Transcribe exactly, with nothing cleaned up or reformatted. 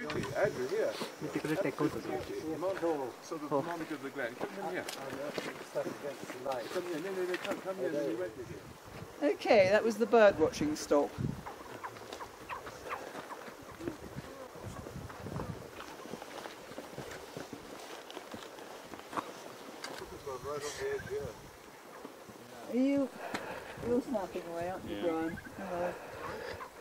Andrew, here. Metti con il tecco così. Sort of monitor the Glen. Come in here. Come here, no, no, no, come, come here, then you went with you. Okay, that was the bird watching stop. Right on the edge, yeah. Are you, you're snapping away, aren't you, Yeah. Brian? Hello.